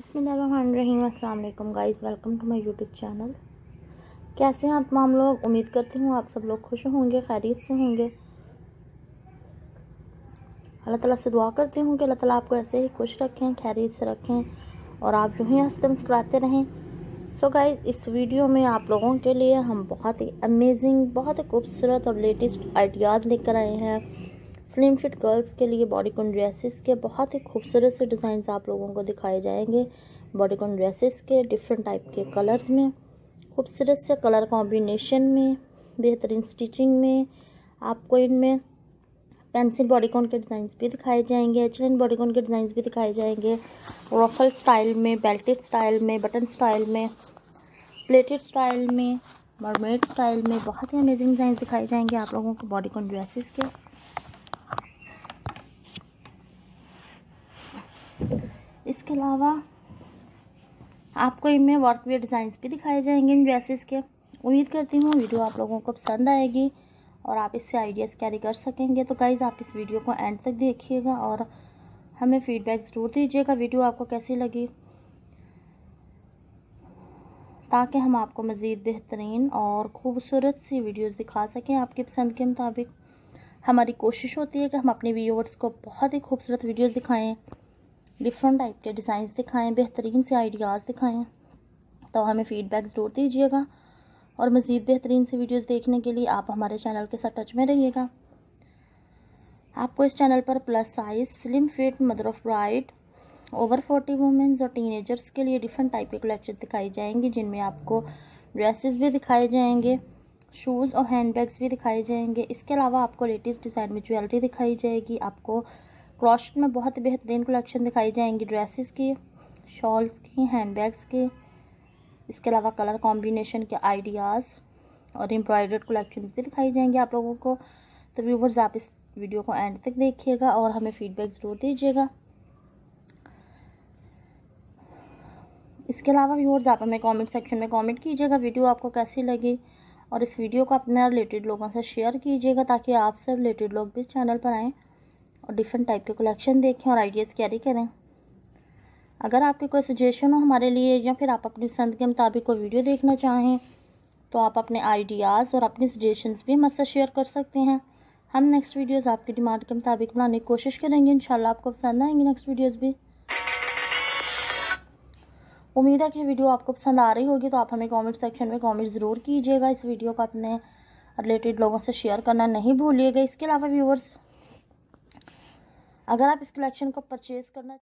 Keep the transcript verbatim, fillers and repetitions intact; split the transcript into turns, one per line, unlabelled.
बिस्मिल्लाहिर्रहमानिर्रहीम। अस्सलाम वालेकुम guys, welcome to my YouTube channel. कैसे हैं आप तमाम लोग? उम्मीद करती हूँ आप सब लोग खुश होंगे, खैरियत से होंगे। अल्लाह ताला से दुआ करती हूँ कि अल्लाह ताला आपको ऐसे ही खुश रखें, खैरियत से रखें और आप यूँ ही हंसते मुस्कुराते रहें। सो so गाइस, इस वीडियो में आप लोगों के लिए हम बहुत ही अमेजिंग, बहुत ही खूबसूरत और लेटेस्ट आइडियाज़ लेकर आए हैं। स्लिम फिट गर्ल्स के लिए बॉडीकॉन ड्रेसेस के बहुत ही खूबसूरत से डिज़ाइन आप लोगों को दिखाए जाएंगे। बॉडीकॉन ड्रेसेस के डिफरेंट टाइप के कलर्स में, खूबसूरत से कलर कॉम्बिनेशन में, बेहतरीन स्टिचिंग में आपको इनमें पेंसिल बॉडीकॉन के डिज़ाइंस भी दिखाए जाएंगे, एचलाइन बॉडीकॉन के डिज़ाइंस भी दिखाए जाएंगे, रफल स्टाइल में, बेल्टेड स्टाइल में, बटन स्टाइल में, प्लेटेड स्टाइल में, मरमेड स्टाइल में बहुत ही अमेजिंग डिज़ाइंस दिखाए जाएंगे आप लोगों को बॉडीकॉन ड्रेसेस के। इसके अलावा आपको इनमें वर्क वेयर डिज़ाइंस भी दिखाए जाएंगे इन ड्रेसेस के। उम्मीद करती हूँ वीडियो आप लोगों को पसंद आएगी और आप इससे आइडियाज़ कैरी कर सकेंगे। तो गाइज़, आप इस वीडियो को एंड तक देखिएगा और हमें फीडबैक ज़रूर दीजिएगा वीडियो आपको कैसी लगी, ताकि हम आपको मज़ीद बेहतरीन और ख़ूबसूरत सी वीडियोज़ दिखा सकें आपकी पसंद के मुताबिक। हमारी कोशिश होती है कि हम अपने व्यूअर्स को बहुत ही खूबसूरत वीडियोज़ दिखाएँ, डिफरेंट टाइप के डिज़ाइंस दिखाएं, बेहतरीन से आइडियाज़ दिखाएं। तो हमें फ़ीडबैक ज़रूर दीजिएगा और मज़ीद बेहतरीन से वीडियोस देखने के लिए आप हमारे चैनल के साथ टच में रहिएगा। आपको इस चैनल पर plus size, slim fit, mother of bride, over forty womens और टीनेजर्स के लिए डिफरेंट टाइप के कलेक्शन दिखाई जाएंगी, जिनमें आपको ड्रेसेस भी दिखाए जाएंगे, शूज़ और हैंड बैग्स भी दिखाए जाएंगे। इसके अलावा आपको लेटेस्ट डिज़ाइन में ज्वेलरी दिखाई जाएगी। आपको क्रॉशेट में बहुत ही बेहतरीन कलेक्शन दिखाई जाएंगी, ड्रेसेस की, शॉल्स की, हैंडबैग्स की। इसके अलावा कलर कॉम्बिनेशन के आइडियाज़ और एम्ब्रॉयडर्ड कलेक्शंस भी दिखाई जाएंगे आप लोगों को। तो व्यूवर्स, आप इस वीडियो को एंड तक देखिएगा और हमें फीडबैक ज़रूर दीजिएगा। इसके अलावा व्यूवर्स, आप हमें कमेंट सेक्शन में कमेंट कीजिएगा वीडियो आपको कैसी लगी और इस वीडियो को अपने रिलेटेड लोगों से शेयर कीजिएगा, ताकि आपसे रिलेटेड लोग भी इस चैनल पर आएँ और डिफरेंट टाइप के कलेक्शन देखें और आइडियाज़ कैरी करें। अगर आपके कोई सजेशन हो हमारे लिए या फिर आप अपनी पसंद के मुताबिक कोई वीडियो देखना चाहें, तो आप अपने आइडियाज़ और अपनी सजेशंस भी हमसे शेयर कर सकते हैं। हम नेक्स्ट वीडियोस आपकी डिमांड के मुताबिक बनाने की कोशिश करेंगे। इंशाल्लाह आपको पसंद आएंगे नेक्स्ट वीडियोस भी। उम्मीद है कि वीडियो आपको पसंद आ रही होगी। तो आप हमें कमेंट सेक्शन में कमेंट ज़रूर कीजिएगा। इस वीडियो को अपने रिलेटेड लोगों से शेयर करना नहीं भूलिएगा। इसके अलावा व्यूअर्स, अगर आप इस कलेक्शन को परचेज़ करना